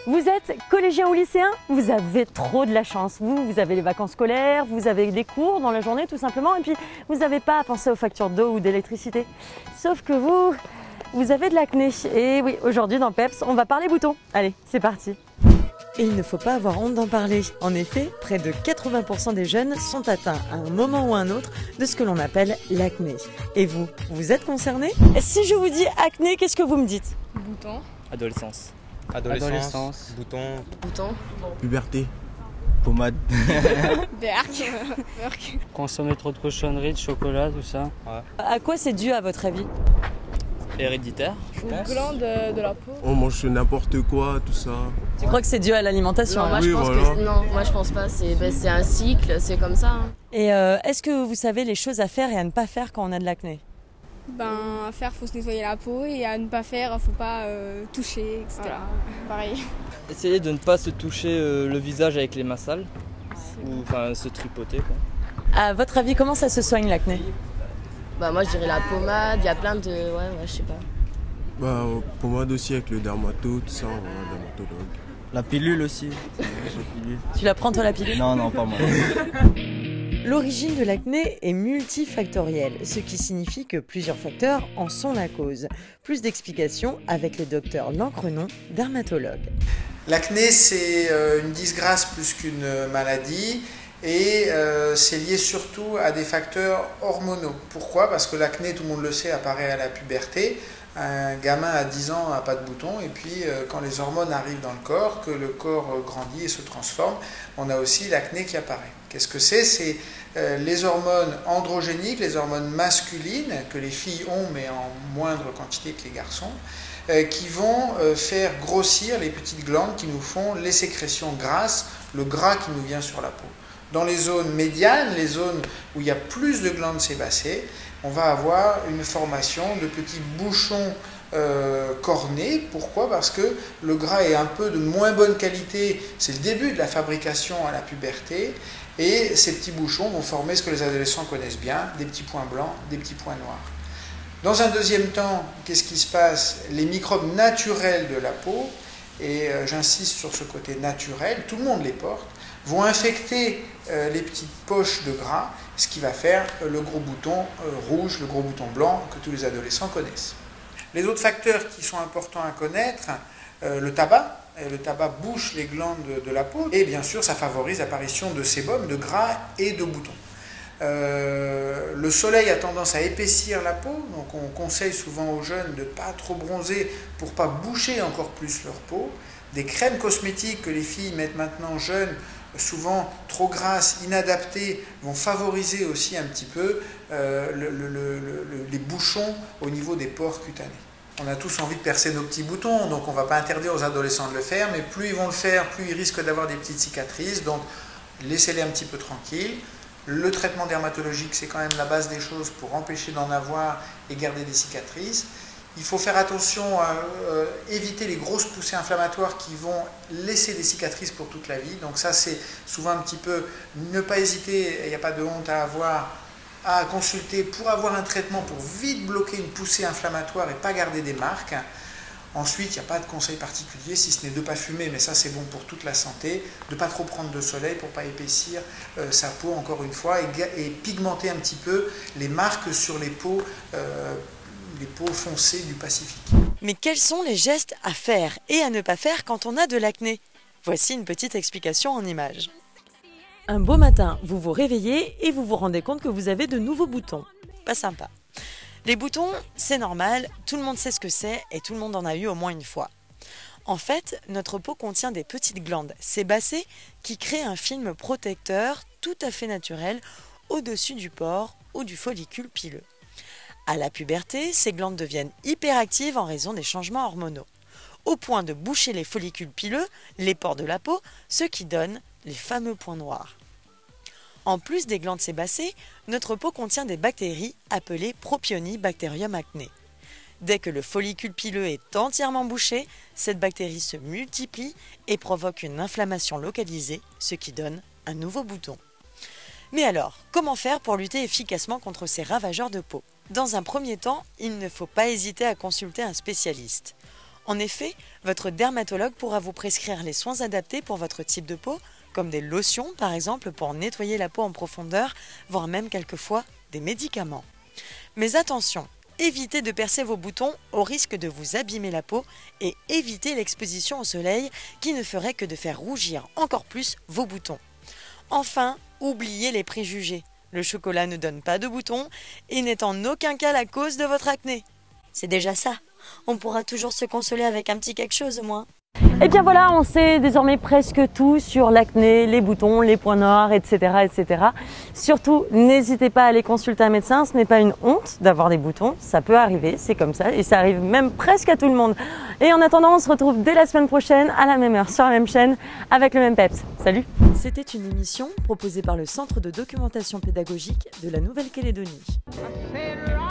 Vous êtes collégien ou lycéen? Vous avez trop de la chance. Vous avez les vacances scolaires, vous avez des cours dans la journée tout simplement et puis vous n'avez pas à penser aux factures d'eau ou d'électricité. Sauf que vous avez de l'acné. Et oui, aujourd'hui dans PEPS, on va parler boutons. Allez, c'est parti. Et il ne faut pas avoir honte d'en parler. En effet, près de 80% des jeunes sont atteints à un moment ou à un autre de ce que l'on appelle l'acné. Et vous êtes concerné? Si je vous dis acné, qu'est-ce que vous me dites? Bouton. Adolescence. Bouton. Bouton. Puberté. Pommade. Berk. Consommer trop de cochonneries, de chocolat, tout ça. À quoi c'est dû à votre avis? Héréditaire, je Une pense. glande de la peau. On mange n'importe quoi, tout ça. Tu crois que c'est dû à l'alimentation? Non, moi, Oui, je pense voilà. que non, moi je pense pas. C'est un cycle, c'est comme ça. Hein. Et est-ce que vous savez les choses à faire et à ne pas faire quand on a de l'acné? À faire, faut se nettoyer la peau et à ne pas faire, faut pas toucher, etc. Voilà. Pareil. Essayer de ne pas se toucher le visage avec les mains sales. Ou enfin se tripoter quoi. À votre avis, comment ça se soigne l'acné? Moi je dirais la pommade, il y a plein de. Ouais, je sais pas. Pommade aussi avec le dermato, tout ça, le dermatologue. La pilule aussi. Tu la prends toi la pilule? Non, pas moi. L'origine de l'acné est multifactorielle, ce qui signifie que plusieurs facteurs en sont la cause. Plus d'explications avec le docteur Lancrenon, dermatologue. L'acné, c'est une disgrâce plus qu'une maladie et c'est lié surtout à des facteurs hormonaux. Pourquoi? Parce que l'acné, tout le monde le sait, apparaît à la puberté. Un gamin à 10 ans n'a pas de boutons et puis quand les hormones arrivent dans le corps, que le corps grandit et se transforme, on a aussi l'acné qui apparaît. Qu'est-ce que c'est? C'est les hormones androgéniques, les hormones masculines que les filles ont mais en moindre quantité que les garçons, qui vont faire grossir les petites glandes qui nous font les sécrétions grasses, le gras qui nous vient sur la peau. Dans les zones médianes, les zones où il y a plus de glandes sébacées, on va avoir une formation de petits bouchons cornés. Pourquoi? Parce que le gras est un peu de moins bonne qualité, c'est le début de la fabrication à la puberté, et ces petits bouchons vont former ce que les adolescents connaissent bien, des petits points blancs, des petits points noirs. Dans un deuxième temps, qu'est-ce qui se passe? Les microbes naturels de la peau, et j'insiste sur ce côté naturel, tout le monde les porte, vont infecter les petites poches de gras, ce qui va faire le gros bouton rouge, le gros bouton blanc que tous les adolescents connaissent. Les autres facteurs qui sont importants à connaître, le tabac bouche les glandes de la peau et bien sûr ça favorise l'apparition de sébum, de gras et de boutons. Le soleil a tendance à épaissir la peau, donc on conseille souvent aux jeunes de ne pas trop bronzer pour ne pas boucher encore plus leur peau. Des crèmes cosmétiques que les filles mettent maintenant jeunes, souvent trop grasses, inadaptées, vont favoriser aussi un petit peu les bouchons au niveau des pores cutanés. On a tous envie de percer nos petits boutons, donc on ne va pas interdire aux adolescents de le faire, mais plus ils vont le faire, plus ils risquent d'avoir des petites cicatrices, donc laissez-les un petit peu tranquilles. Le traitement dermatologique, c'est quand même la base des choses pour empêcher d'en avoir et garder des cicatrices. Il faut faire attention à éviter les grosses poussées inflammatoires qui vont laisser des cicatrices pour toute la vie. Donc ça, c'est souvent un petit peu ne pas hésiter, il n'y a pas de honte à avoir, à consulter pour avoir un traitement pour vite bloquer une poussée inflammatoire et pas garder des marques. Ensuite, il n'y a pas de conseil particulier, si ce n'est de ne pas fumer, mais ça c'est bon pour toute la santé, de ne pas trop prendre de soleil pour ne pas épaissir sa peau encore une fois et pigmenter un petit peu les marques sur les peaux foncées du Pacifique. Mais quels sont les gestes à faire et à ne pas faire quand on a de l'acné? Voici une petite explication en images. Un beau matin, vous vous réveillez et vous vous rendez compte que vous avez de nouveaux boutons. Pas sympa. Les boutons, c'est normal, tout le monde sait ce que c'est et tout le monde en a eu au moins une fois. En fait, notre peau contient des petites glandes sébacées qui créent un film protecteur tout à fait naturel au-dessus du pore ou du follicule pileux. À la puberté, ces glandes deviennent hyperactives en raison des changements hormonaux, au point de boucher les follicules pileux, les pores de la peau, ce qui donne les fameux points noirs. En plus des glandes sébacées, notre peau contient des bactéries appelées Propionibacterium acné. Dès que le follicule pileux est entièrement bouché, cette bactérie se multiplie et provoque une inflammation localisée, ce qui donne un nouveau bouton. Mais alors, comment faire pour lutter efficacement contre ces ravageurs de peau? Dans un premier temps, il ne faut pas hésiter à consulter un spécialiste. En effet, votre dermatologue pourra vous prescrire les soins adaptés pour votre type de peau, comme des lotions par exemple pour nettoyer la peau en profondeur, voire même quelquefois des médicaments. Mais attention, évitez de percer vos boutons au risque de vous abîmer la peau et évitez l'exposition au soleil qui ne ferait que de faire rougir encore plus vos boutons. Enfin, oubliez les préjugés. Le chocolat ne donne pas de boutons et n'est en aucun cas la cause de votre acné. C'est déjà ça. On pourra toujours se consoler avec un petit quelque chose au moins. Et bien voilà, on sait désormais presque tout sur l'acné, les boutons, les points noirs, etc. etc. Surtout, n'hésitez pas à aller consulter un médecin, ce n'est pas une honte d'avoir des boutons, ça peut arriver, c'est comme ça, et ça arrive même presque à tout le monde. Et en attendant, on se retrouve dès la semaine prochaine, à la même heure, sur la même chaîne, avec le même peps. Salut! C'était une émission proposée par le Centre de documentation pédagogique de la Nouvelle-Calédonie.